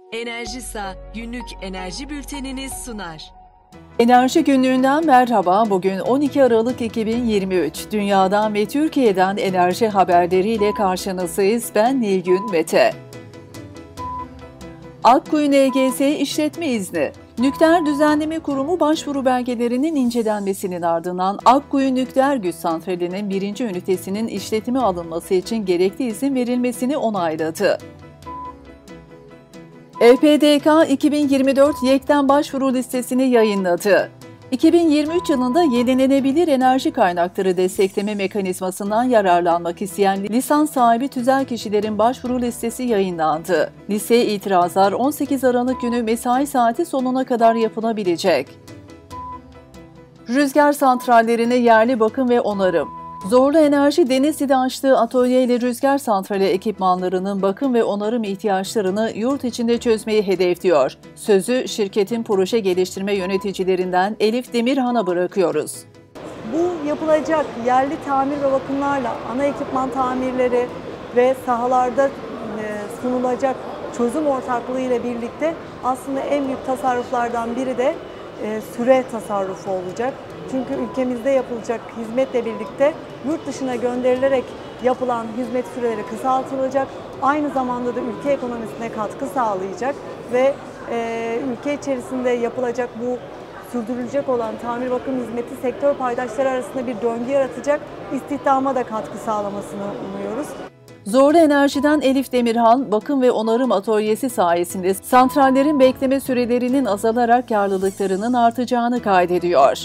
Enerjisa günlük enerji bültenini sunar. Enerji günlüğünden merhaba. Bugün 12 Aralık 2023. Dünyadan ve Türkiye'den enerji haberleriyle karşınızdayız. Ben Nilgün Mete. Akkuyu NGS işletme izni. Nükleer Düzenleme Kurumu başvuru belgelerinin incelenmesinin ardından Akkuyu Nükleer Güç Santrali'nin 1. ünitesinin işletime alınması için gerekli izin verilmesini onayladı. EPDK 2024 YEK'ten başvuru listesini yayınladı. 2023 yılında yenilenebilir enerji kaynakları destekleme mekanizmasından yararlanmak isteyen lisans sahibi tüzel kişilerin başvuru listesi yayınlandı. Listeye itirazlar 18 Aralık günü mesai saati sonuna kadar yapılabilecek. Rüzgar santrallerine yerli bakım ve onarım. Zorlu Enerji Denizli'de açtığı atölyeyle rüzgar santrali ekipmanlarının bakım ve onarım ihtiyaçlarını yurt içinde çözmeyi hedefliyor. Sözü şirketin proje geliştirme yöneticilerinden Elif Demirhan'a bırakıyoruz. Bu yapılacak yerli tamir ve bakımlarla ana ekipman tamirleri ve sahalarda sunulacak çözüm ortaklığı ile birlikte aslında en büyük tasarruflardan biri de süre tasarrufu olacak. Çünkü ülkemizde yapılacak hizmetle birlikte yurt dışına gönderilerek yapılan hizmet süreleri kısaltılacak. Aynı zamanda da ülke ekonomisine katkı sağlayacak ve ülke içerisinde yapılacak bu sürdürülecek olan tamir bakım hizmeti sektör paydaşları arasında bir döngü yaratacak, istihdama da katkı sağlamasını umuyoruz. Zorlu Enerji'den Elif Demirhan, bakım ve onarım atölyesi sayesinde santrallerin bekleme sürelerinin azalarak karlılıklarının artacağını kaydediyor.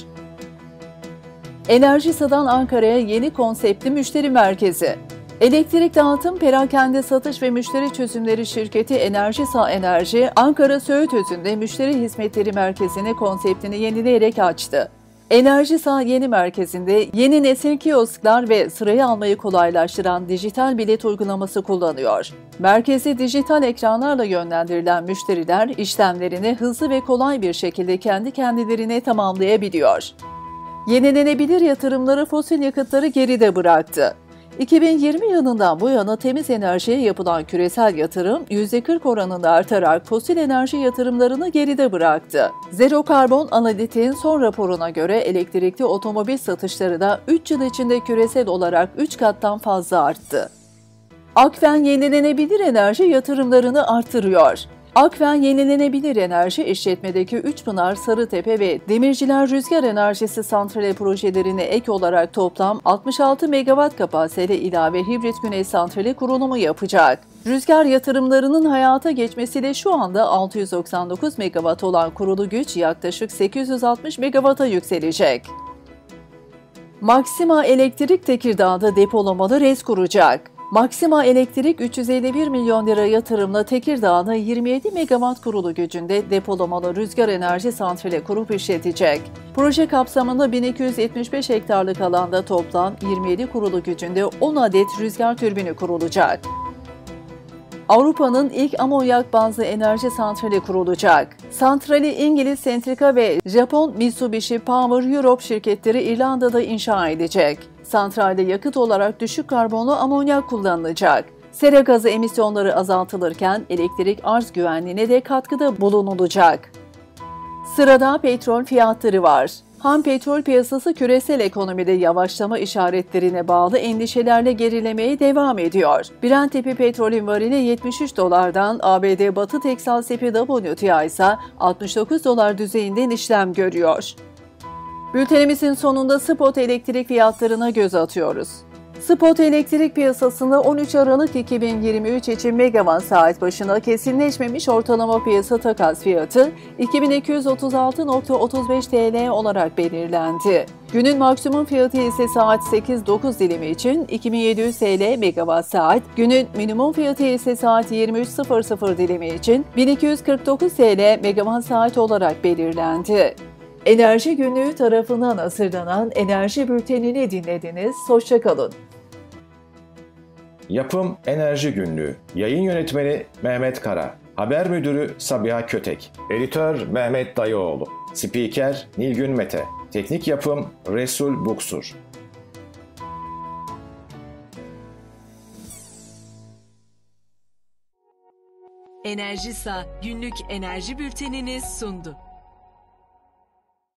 Enerjisa'dan Ankara'ya yeni konseptli müşteri merkezi. Elektrik dağıtım, perakende satış ve müşteri çözümleri şirketi Enerjisa Enerji, Ankara Söğütözü'nde müşteri hizmetleri merkezini konseptini yenileyerek açtı. Enerjisa yeni merkezinde yeni nesil kiosklar ve sırayı almayı kolaylaştıran dijital bilet uygulaması kullanıyor. Merkeze dijital ekranlarla yönlendirilen müşteriler işlemlerini hızlı ve kolay bir şekilde kendi kendilerine tamamlayabiliyor. Yenilenebilir yatırımları fosil yakıtları geride bıraktı. 2020 yılından bu yana temiz enerjiye yapılan küresel yatırım %40 oranında artarak fosil enerji yatırımlarını geride bıraktı. Zero Karbon Analitik'in son raporuna göre elektrikli otomobil satışları da 3 yıl içinde küresel olarak 3 kattan fazla arttı. Akfen yenilenebilir enerji yatırımlarını artırıyor. Akfen Yenilenebilir Enerji işletmedeki Üçpınar, Sarıtepe ve Demirciler Rüzgar Enerjisi santrali projelerine ek olarak toplam 66 megawatt kapasiteli ilave hibrit güneş santrali kurulumu yapacak. Rüzgar yatırımlarının hayata geçmesiyle şu anda 699 megawatt olan kurulu güç yaklaşık 860 megawatt'a yükselecek. Maxima Elektrik Tekirdağ'da depolamalı RES kuracak. Maxima Elektrik 351 milyon lira yatırımla Tekirdağ'da 27 megawatt kurulu gücünde depolamalı rüzgar enerji santrali kurup işletecek. Proje kapsamında 1275 hektarlık alanda toplam 27 kurulu gücünde 10 adet rüzgar türbini kurulacak. Avrupa'nın ilk amonyak bazlı enerji santrali kurulacak. Santrali İngiliz Centrica ve Japon Mitsubishi Power Europe şirketleri İrlanda'da inşa edecek. Santralde yakıt olarak düşük karbonlu amonyak kullanılacak. Sera gazı emisyonları azaltılırken elektrik arz güvenliğine de katkıda bulunulacak. Sırada petrol fiyatları var. Ham petrol piyasası küresel ekonomide yavaşlama işaretlerine bağlı endişelerle gerilemeye devam ediyor. Brent tipi petrolün varili 73 dolardan, ABD Batı Teksas tipi WTI ise 69 dolar düzeyinden işlem görüyor. Bültenimizin sonunda spot elektrik fiyatlarına göz atıyoruz. Spot elektrik piyasasında 13 Aralık 2023 için megawatt saat başına kesinleşmemiş ortalama piyasa takas fiyatı 2236.35 TL olarak belirlendi. Günün maksimum fiyatı ise saat 8-9 dilimi için 2700 TL megawatt saat, günün minimum fiyatı ise saat 23.00 dilimi için 1249 TL megawatt saat olarak belirlendi. Enerji Günlüğü tarafından hazırlanan Enerji Bülteni'ni dinlediniz. Hoşça kalın. Yapım Enerji Günlüğü. Yayın Yönetmeni Mehmet Kara. Haber Müdürü Sabiha Kötek. Editör Mehmet Dayıoğlu. Spiker Nilgün Mete. Teknik Yapım Resul Buksur. Enerjisa günlük enerji bültenini sundu.